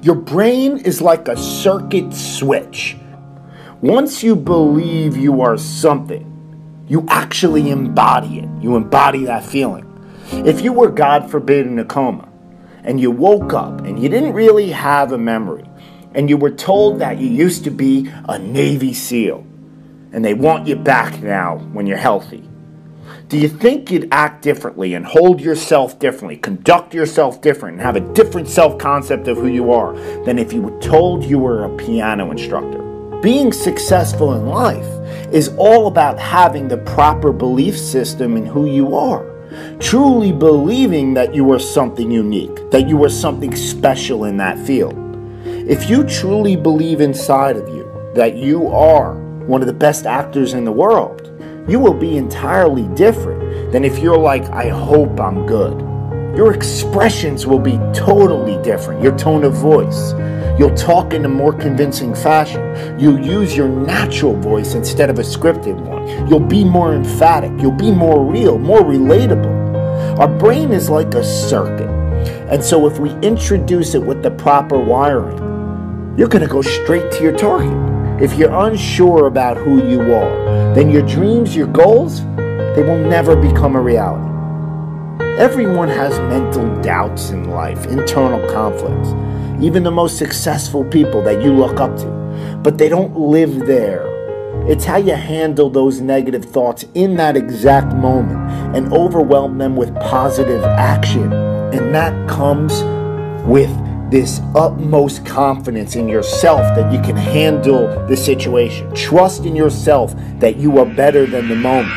Your brain is like a circuit switch. Once you believe you are something, you actually embody it. You embody that feeling. If you were, God forbid, in a coma, and you woke up and you didn't really have a memory, and you were told that you used to be a Navy SEAL, and they want you back now when you're healthy, do you think you'd act differently and hold yourself differently, conduct yourself different, and have a different self-concept of who you are than if you were told you were a piano instructor? Being successful in life is all about having the proper belief system in who you are. Truly believing that you are something unique, that you are something special in that field. If you truly believe inside of you that you are one of the best actors in the world, you will be entirely different than if you're like, I hope I'm good. Your expressions will be totally different. Your tone of voice. You'll talk in a more convincing fashion. You'll use your natural voice instead of a scripted one. You'll be more emphatic. You'll be more real, more relatable. Our brain is like a circuit. And so if we introduce it with the proper wiring, you're going to go straight to your target. If you're unsure about who you are, then your dreams, your goals, they will never become a reality. Everyone has mental doubts in life, internal conflicts. Even the most successful people that you look up to. But they don't live there. It's how you handle those negative thoughts in that exact moment and overwhelm them with positive action. And that comes with this utmost confidence in yourself that you can handle the situation. Trust in yourself that you are better than the moment.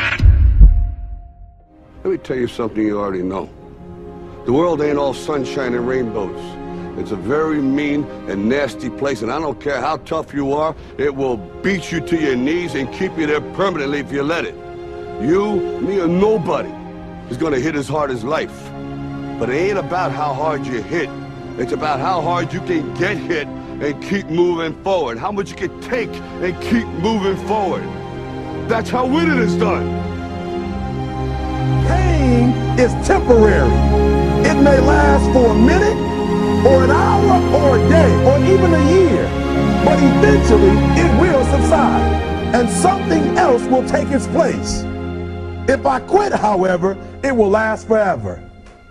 Let me tell you something you already know. The world ain't all sunshine and rainbows. It's a very mean and nasty place, and I don't care how tough you are, it will beat you to your knees and keep you there permanently if you let it. You, me, or nobody is gonna hit as hard as life. But it ain't about how hard you hit. It's about how hard you can get hit and keep moving forward. How much you can take and keep moving forward. That's how winning is done. Pain is temporary. It may last for a minute, or an hour, or a day, or even a year. But eventually, it will subside, and something else will take its place. If I quit, however, it will last forever.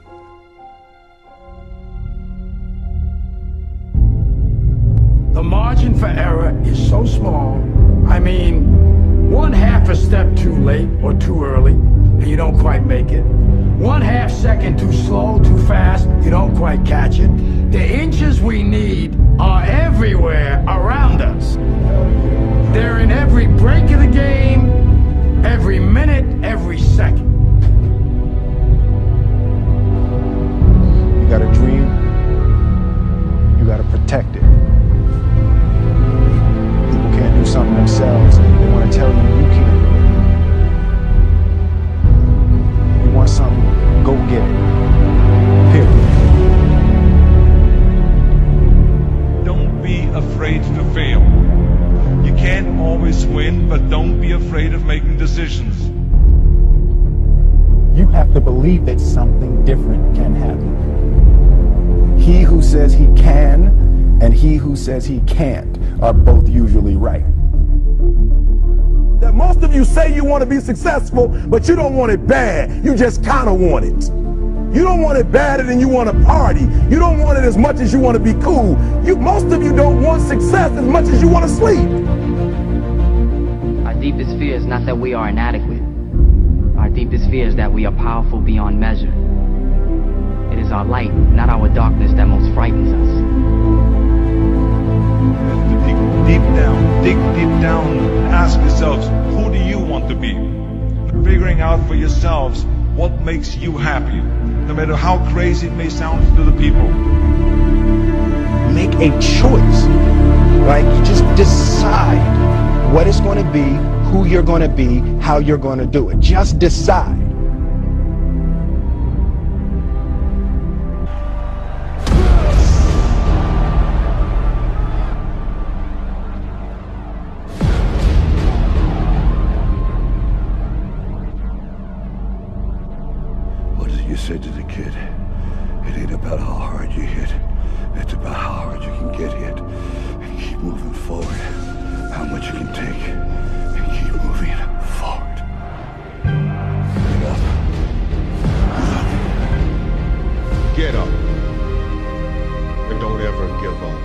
The margin for error is so small. I mean, 1/2 a step too late or too early, and you don't quite make it. 1/2 second too slow, too fast, you don't quite catch it. The inches we need are everywhere around us. They're in every break of the game, every minute, every second. You got a dream, you got to protect it. People can't do something themselves, they want to tell you you can't. You want something, go get it. Period. Don't be afraid to fail. You can't always win, but don't be afraid of making decisions. You have to believe that something different can happen. He who says he can and he who says he can't are both usually right. That most of you say you want to be successful, but you don't want it bad. You just kind of want it. You don't want it badder than you want to party. You don't want it as much as you want to be cool. Most of you don't want success as much as you want to sleep. Our deepest fear is not that we are inadequate. Our deepest fear is that we are powerful beyond measure. It is our light, not our darkness, that most frightens us. Dig deep down, ask yourselves, who do you want to be? Figuring out for yourselves what makes you happy, no matter how crazy it may sound to the people. Make a choice, right? You just decide what it's going to be, who you're going to be, how you're going to do it. Just decide. What did you say to the kid? It ain't about how hard you hit. It's about how hard keep moving forward. How much you can take and keep moving forward. Get up. And don't ever give up.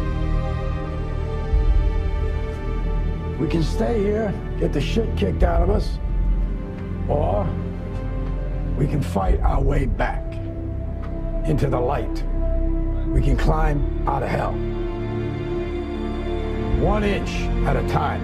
We can stay here, get the shit kicked out of us, or we can fight our way back into the light. We can climb out of hell. 1 inch at a time.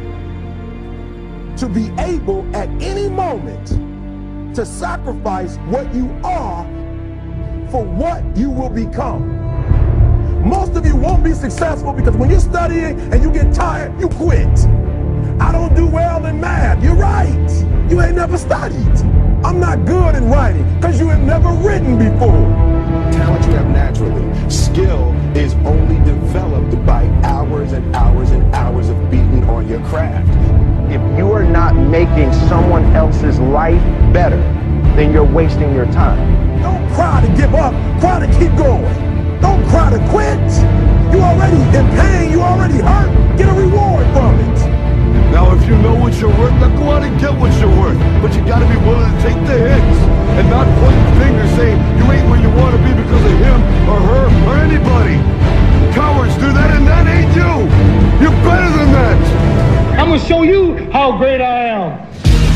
To be able at any moment to sacrifice what you are for what you will become. Most of you won't be successful because when you're studying and you get tired, you quit. I don't do well in math. You're right. You ain't never studied. I'm not good in writing because you have never written before. Talent you have naturally. Skill is only developed by hours and hours and hours of beating on your craft. If you are not making someone else's life better, then you're wasting your time. Don't cry to give up. Cry to keep going. Don't cry to quit. You already in pain. You already hurt. Get a reward from it. Now, if you know what you're worth, now go out and get what you're worth. But you gotta be willing to take the hits and not point the finger saying you ain't where you want to be because of him or her or anybody. Cowards do that, and that ain't you. You're better than that. I'm gonna show you how great I am.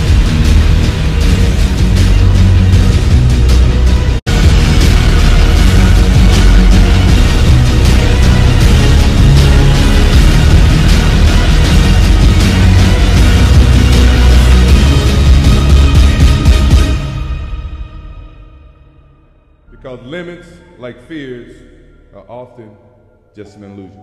Because limits, like fears, are often just an illusion.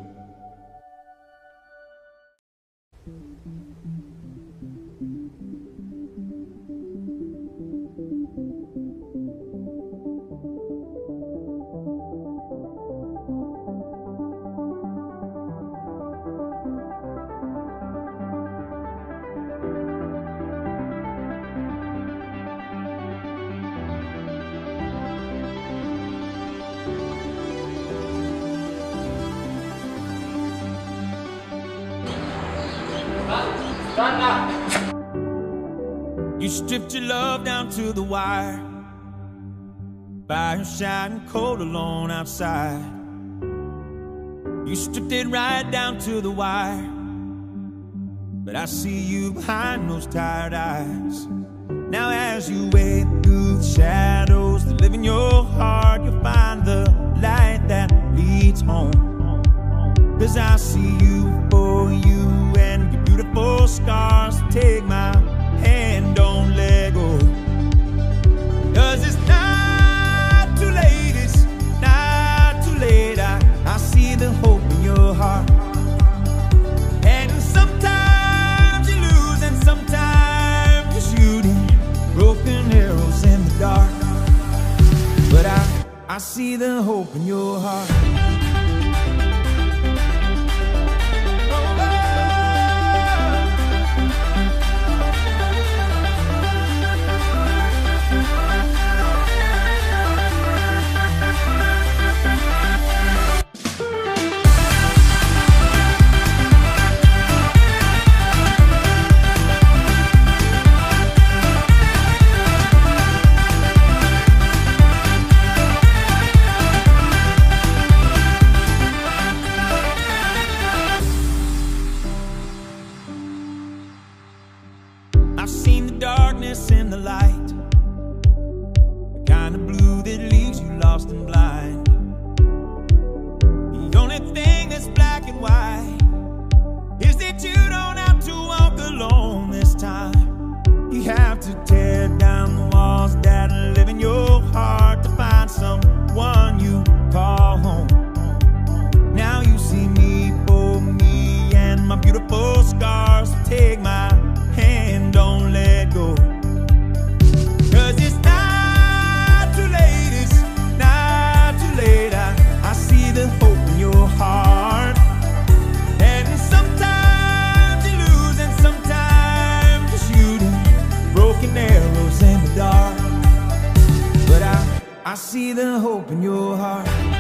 You stripped your love down to the wire, fire shining cold alone outside. You stripped it right down to the wire, but I see you behind those tired eyes. Now as you wade through the shadows that live in your heart, you'll find the light that leads home. 'Cause I see you for you and your beautiful scars. Take my hand, don't let go. 'Cause it's not too late, it's not too late. I see the hope in your heart. And sometimes you lose and sometimes you're shooting broken arrows in the dark. But I see the hope in your heart. I've seen the darkness in the light, the kind of blue that leaves you lost and blind. The only thing that's black and white is that you don't have to walk alone this time. You have to tear down the walls that live in your heart to find someone you call home. Now you see me for me and my beautiful scars. Take my hand, don't let go. 'Cause it's not too late, it's not too late. I see the hope in your heart. And sometimes you lose and sometimes you're shooting broken arrows in the dark. But I see the hope in your heart.